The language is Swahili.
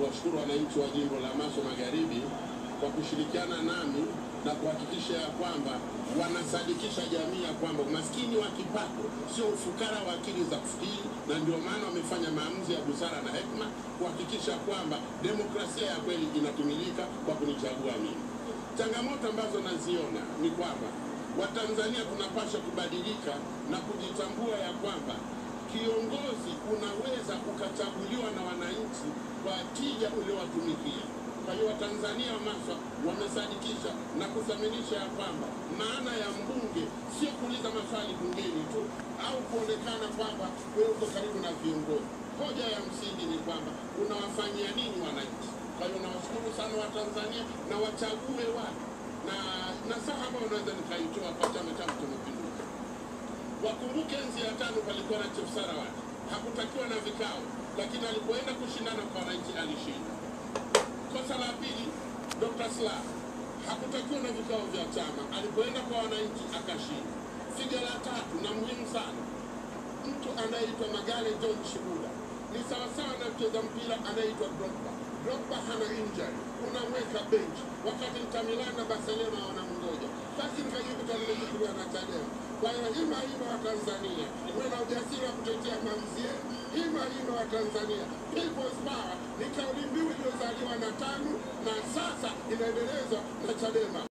kuwashukuru wananchi wa jimbo la Maswa Magharibi kwa kushirikiana nami na kuhakikisha ya kwamba wanasadikisha jamii ya kwamba umaskini wa kipato sio ufukara wa akili za kufikiri, na ndio maana wamefanya maamuzi ya busara na hekima kuhakikisha kwamba demokrasia ya kweli inatumilika kwa kunichagua mimi. Changamoto ambazo naziona ni kwamba Watanzania tunapaswa kubadilika na kujitambua ya kwamba kiongozi unaweza ukachaguliwa na wananchi kwa tija uliowatumikia. Kwa hiyo Watanzania wa Maswa wamesadikisha na kuthaminisha ya kwamba maana ya mbunge sio kuuliza maswali bungeni tu au kuonekana kwamba wewe uko karibu na viongozi. Hoja ya msingi ni kwamba unawafanyia nini wananchi. Kwa hiyo nawashukuru sana Watanzania na wachague watu. Na saha ambayo unaweza nikaitoa kwa Chama cha Mapinduzi. Wakumbuke enzi ya tano palikuwa na Chief Sarawati. Hakutakiwa na vikao, lakini alipoenda kushindana kwa wananchi alishinda. Kosa la pili, Dr. Slaa hakutakiwa na vikao vya chama, alipoenda kwa wananchi akashinda. Figa la tatu na muhimu sana, mtu anayeitwa Magale John Shibula ni sawasawa na mcheza mpira anayeitwa Drogba. Drogba hana injury, unamweka bench, wakati Inter Milan na Barcelona wanamngoja. Basi nikajikuta nimechukuliwa na Chadema. Kwa hiyo hima wa Tanzania, mwe na ujasiri wa kutetea maamuzi yenu. Hima wa Tanzania, People's Power ni kauli mbiu iliyozaliwa na TANU na sasa inaendelezwa na Chadema.